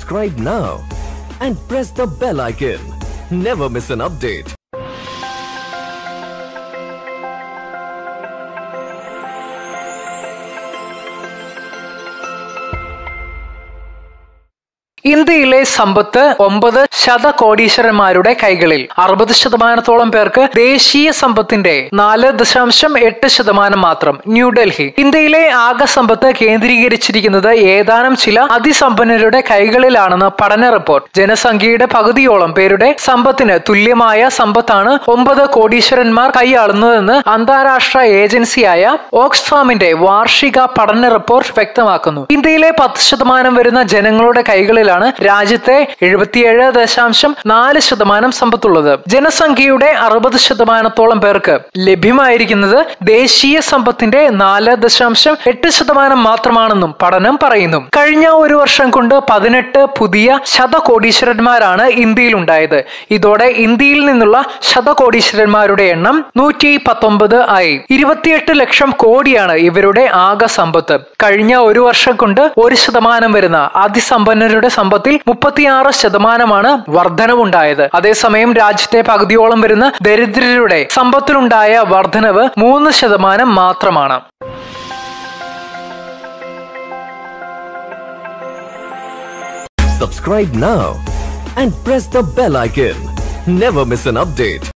Subscribe now and press the bell icon. Never miss an update. ഇന്ത്യയിലെ സമ്പത്ത് 9 ശതകോടീശ്വരന്മാരുടെ കൈകളിൽ. 60% പേർക്ക് ദേശീയ സമ്പത്തിന്റെ 4.8% മാത്രം. ന്യൂഡൽഹി. ഇന്ത്യയിലെ ആകെ സമ്പത്ത് കേന്ദ്രീകരിച്ചിരിക്കുന്നത് ഏതാനും ചില അതിസമ്പന്നരുടെ കൈകളിലാണെന്ന് പഠന റിപ്പോർട്ട്. ജനസംഖ്യയുടെ പകുതിയോളം പേരുടെ സമ്പത്തിന് തുല്യമായ സമ്പത്താണ് 9 കോടീശ്വരന്മാർ കൈയാളുന്നതെന്ന് അന്താരാഷ്ട്ര ഏജൻസിയായ ഓക്സ്ഫാമിന്റെ വാർഷിക പഠന റിപ്പോർട്ട് വ്യക്തമാക്കുന്നു. ഇന്ത്യയിലെ 10% വരുന്ന ജനങ്ങളുടെ കൈകളിൽ രാജ്യത്തെ 77.4% സമ്പത്തുള്ളത്. ജനസംഖ്യയുടെ 60% പേർക്ക് ലഭ്യമായിരിക്കുന്നത് ദേശീയ സമ്പത്തിന്റെ 4.8% മാത്രമാണെന്നും പഠനം പറയുന്നു. കഴിഞ്ഞ ഒരു വർഷം കൊണ്ട് 18 പുതിയ ശതകോടീശ്വരന്മാരാണ് ഇന്ത്യയിൽ ഉണ്ടായത്. ഇതോടെ ഇന്ത്യയിൽ നിന്നുള്ള ശതകോടീശ്വരന്മാരുടെ എണ്ണം 119 ആയി. 28 ലക്ഷം കോടിയാണ് ഇവരുടെ ആകെ സമ്പത്ത്. കഴിഞ്ഞ ഒരു വർഷം കൊണ്ട് 1% വരുന്ന അതിസമ്പന്നരുടെ സമ്പത്തിൽ 36% വർധനവുണ്ടായത്. അതേസമയം രാജ്യത്തെ പകുതിയോളം വരുന്ന ദരിദ്രരുടെ സമ്പത്തിലുണ്ടായ വർധനവ് 3% മാത്രമാണ്. Subscribe now and press the bell icon. Never miss an update.